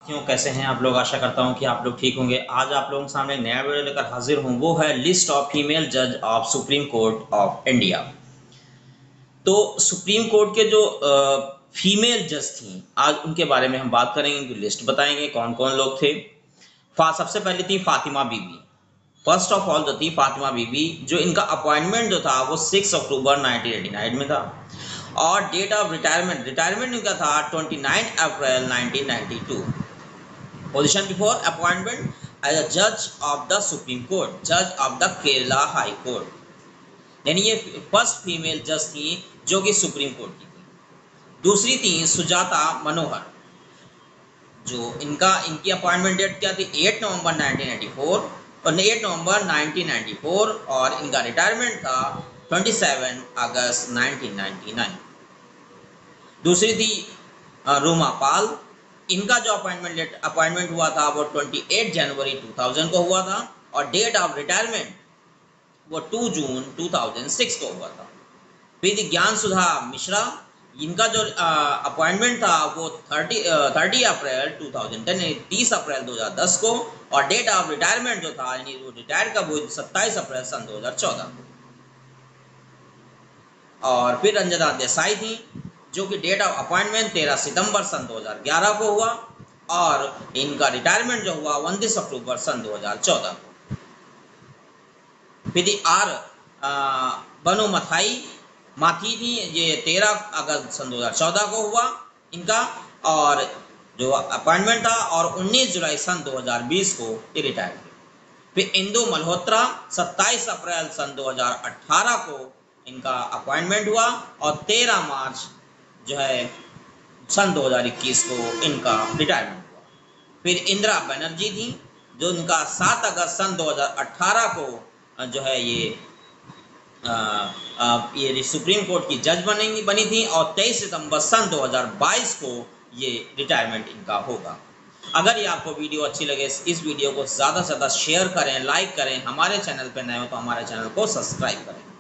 क्यों कैसे हैं आप लोग। आशा करता हूं कि आप लोग ठीक होंगे। आज आप लोगों के सामने नया वीडियो लेकर हाजिर हूं। वो है लिस्ट ऑफ फीमेल जज of supreme court of India. तो सुप्रीम कोर्ट के जो फीमेल जज थी, आज उनके बारे में हम बात करेंगे, उनकी लिस्ट बताएंगे कौन कौन लोग थे। सबसे पहले थी Fatima Bibi. First of all जो थी फातिमा बीबी, जो इनका अपॉइंटमेंट जो था वो 6 अक्टूबर 1989 में था। और डेट ऑफ रिटायरमेंट रिटायरमेंट इनका था 29 अप्रैल 1992। Position before appointment as a judge of the Supreme Court, judge of the Kerala High Court। यानी ये फर्स्ट फीमेल जज थी जो कि सुप्रीम कोर्ट की थी। दूसरी थी सुजाता मनोहर, जो इनकी अपॉइंटमेंट डेट क्या थी 8 नवंबर 1994 और 8 नवंबर 1994 और इनका रिटायरमेंट था 27 अगस्त 1999। दूसरी थी रूमा पाल। इनका जो अपॉइंटमेंट हुआ था वो 28 जनवरी 2000 को हुआ था और डेट ऑफ रिटायरमेंट वो 2 जून 2006 को हुआ था। फिर ज्ञान सुधा मिश्रा, इनका जो अपॉइंटमेंट था वो 30 अप्रैल 2010 30 अप्रैल 2010 को और डेट ऑफ रिटायरमेंट जो था यानी वो रिटायर कब हुई 27 अप्रैल सन 2014 को। और फिर रंजना देसाई थी, जो कि डेट ऑफ अपॉइंटमेंट 13 सितंबर सन 2011 को हुआ और इनका रिटायरमेंट जो हुआ 29 अक्टूबर सन 2014 को। फिर आर बनु माथी थी, ये 13 अगस्त सन 2014 को हुआ इनका, और जो अपॉइंटमेंट था और 19 जुलाई सन 2020 को ये रिटायर हुए। फिर इंदु मल्होत्रा 27 अप्रैल सन 2018 को इनका अपॉइंटमेंट हुआ और 13 मार्च जो है सन 2021 को इनका रिटायरमेंट हुआ। फिर इंदिरा बनर्जी थी, जो इनका 7 अगस्त सन 2018 को जो है ये सुप्रीम कोर्ट की जज बनी थी और 23 सितंबर सन 2022 को ये रिटायरमेंट इनका होगा। अगर ये आपको वीडियो अच्छी लगे, इस वीडियो को ज़्यादा से ज़्यादा शेयर करें, लाइक करें। हमारे चैनल पर नए हो तो हमारे चैनल को सब्सक्राइब करें।